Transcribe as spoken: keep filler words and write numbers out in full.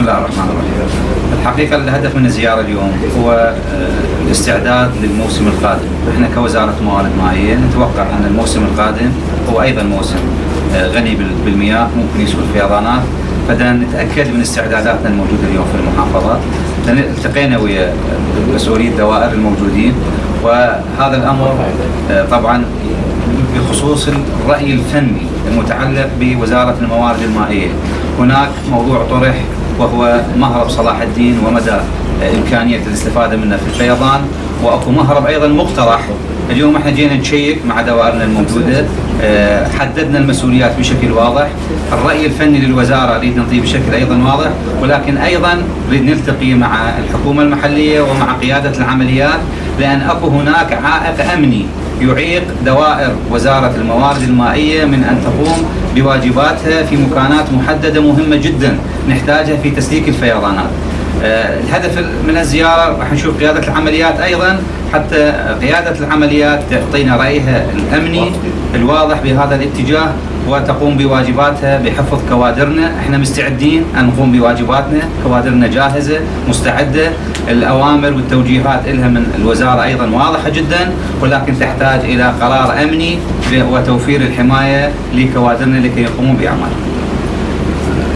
بسم الله الرحمن الرحيم. الحقيقة الهدف من الزيارة اليوم هو الاستعداد للموسم القادم. احنا كوزارة موارد مائية نتوقع ان الموسم القادم هو ايضا موسم غني بالمياه، ممكن يسوي فيضانات، بدنا نتأكد من استعداداتنا الموجودة اليوم في المحافظة. التقينا ويا مسؤولي الدوائر الموجودين، وهذا الامر طبعا بخصوص الرأي الفني المتعلق بوزارة الموارد المائية. هناك موضوع طرح وهو مهرب صلاح الدين ومدى إمكانية الاستفادة منه في الفيضان، واكو مهرب ايضا مقترح. اليوم احنا جينا نشيك مع دوائرنا الموجوده، حددنا المسؤوليات بشكل واضح، الراي الفني للوزاره نريد نعطيه بشكل ايضا واضح، ولكن ايضا نريد نلتقي مع الحكومه المحليه ومع قياده العمليات، لان اكو هناك عائق امني يعيق دوائر وزاره الموارد المائيه من ان تقوم بواجباتها في مكانات محدده مهمه جدا نحتاجها في تسليك الفيضانات. الهدف من الزيارة راح نشوف قيادة العمليات أيضا، حتى قيادة العمليات تعطينا رأيها الأمني الواضح بهذا الاتجاه وتقوم بواجباتها بحفظ كوادرنا. احنا مستعدين أن نقوم بواجباتنا، كوادرنا جاهزة مستعدة، الأوامر والتوجيهات لها من الوزارة أيضا واضحة جدا، ولكن تحتاج إلى قرار أمني وتوفير الحماية لكوادرنا لكي يقومون بأعمالهم.